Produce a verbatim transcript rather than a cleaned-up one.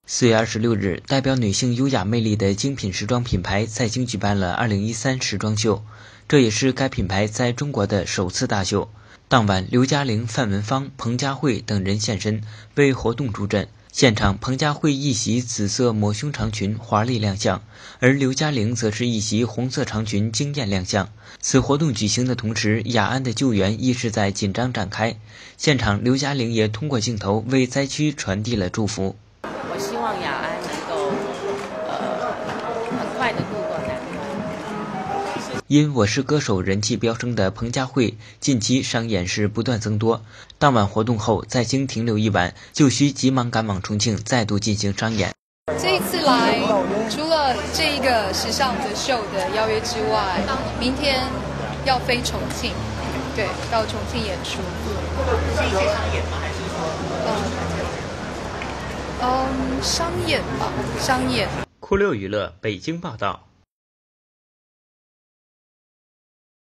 四月二十六日，代表女性优雅魅力的精品时装品牌在京举办了二零一三时装秀，这也是该品牌在中国的首次大秀。当晚，刘嘉玲、范文芳、彭佳慧等人现身为活动助阵。现场，彭佳慧一袭紫色抹胸长裙华丽亮相，而刘嘉玲则是一袭红色长裙惊艳亮相。此活动举行的同时，雅安的救援亦是在紧张展开。现场，刘嘉玲也通过镜头为灾区传递了祝福。 我希望雅安能够呃很快的度过难关。 因《我是歌手》人气飙升的彭佳慧，近期商演是不断增多。当晚活动后，在京停留一晚，就需急忙赶往重庆，再度进行商演。 这一次来，除了这一个时尚的秀的邀约之外，明天要飞重庆，对，到重庆演出。 是一些商演吗？还是说？ 嗯。嗯，商演吧，商演。 酷六娱乐北京报道。